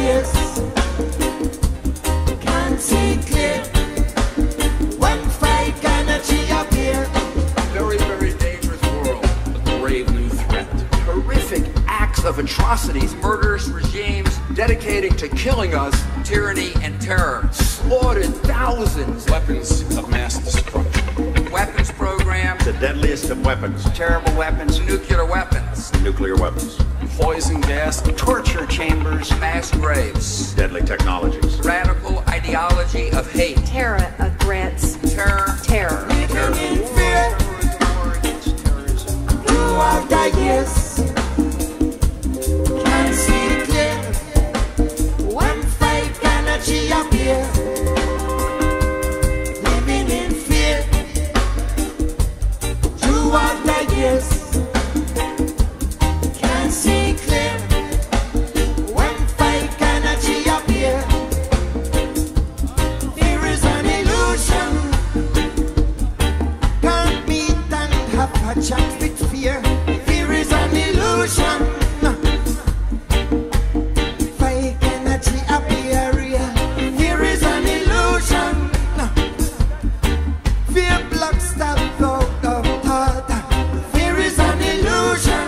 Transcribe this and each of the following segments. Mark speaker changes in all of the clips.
Speaker 1: years, can't see clear when fake energy appear.
Speaker 2: Very, very dangerous world. A grave new threat. Horrific acts of atrocities, murders, regimes dedicating to killing us. Tyranny and terror. Slaughtered thousands.
Speaker 3: Weapons of mass destruction.
Speaker 2: Weapons programs.
Speaker 4: The deadliest of weapons.
Speaker 2: Terrible weapons. Nuclear weapons.
Speaker 4: Nuclear weapons.
Speaker 3: Poison gas.
Speaker 4: Torture chambers.
Speaker 2: Mass graves.
Speaker 4: Deadly technologies.
Speaker 2: Radical ideology of hate.
Speaker 5: Terror of threats.
Speaker 2: Terror.
Speaker 5: Terror.
Speaker 1: Living in fear throughout the years, can't see clear when fake energy appear. Living in fear throughout the years, can't see clear when fake energy appear. Fear is an illusion, can't meet and have a chat with fear. Fear is an illusion, fake energy appear real. Fear is an illusion, fear blocks the flow of thought. Fear is an illusion,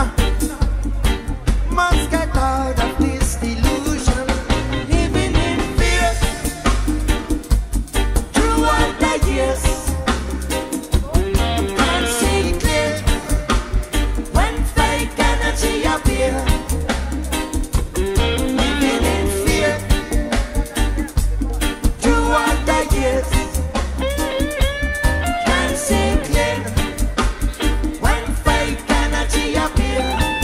Speaker 1: must get out of this delusion. Living in fear throughout the years, can't see clear when fake energy appear. Living in fear throughout the years, can't see clear when fake energy appear.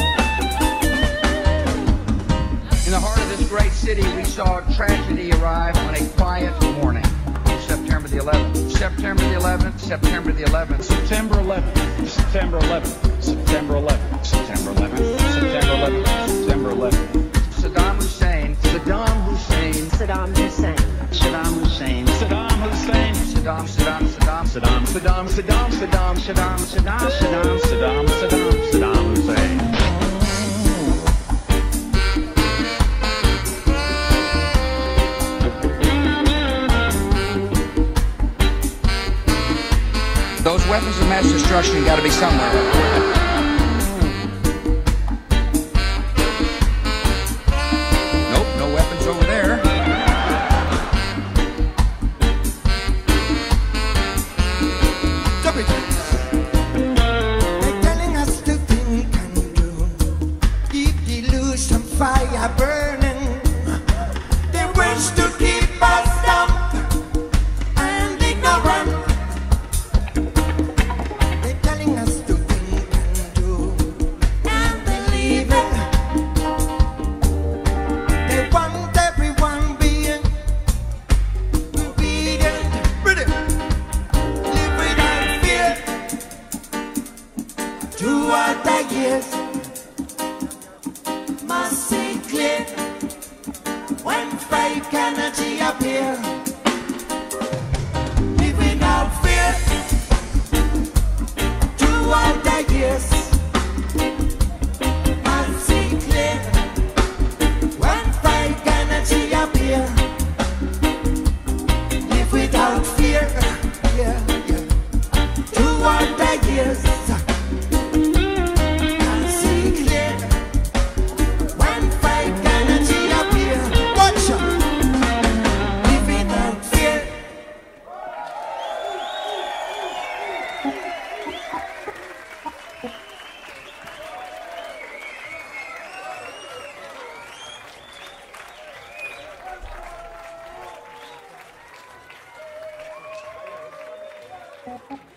Speaker 2: In the heart of this great city, we saw tragedy arrive on a quiet morning. September the 11th. September the 11th. September the 11th.
Speaker 3: September 11th. September 11th. September 11th. September 11th. September 11th. September 11th.
Speaker 2: Saddam Hussein. Saddam Hussein.
Speaker 5: Saddam Hussein.
Speaker 2: Saddam Hussein.
Speaker 3: Saddam Hussein.
Speaker 2: Saddam. Saddam. Saddam.
Speaker 3: Saddam.
Speaker 2: Saddam. Saddam. Saddam. Saddam. Saddam. Saddam.
Speaker 3: Saddam. Saddam.
Speaker 4: Saddam Hussein.
Speaker 2: Those weapons of mass destruction got to be somewhere. Nope, no weapons over there.
Speaker 1: They're telling us to think and do, keep the illusion fire burning. They wish to keep us dumb and ignorant. They're telling us to think and do and believe it. They want everyone being obedient. Ready? Live without fear throughout the years, must see clear when fake energy appear. Live without fear throughout the years, must see clear when fake energy appear. Live without fear, yeah, yeah. Throughout the years, can't see clear when fake energy appear. Watch out. Live without fear.
Speaker 5: Thank you.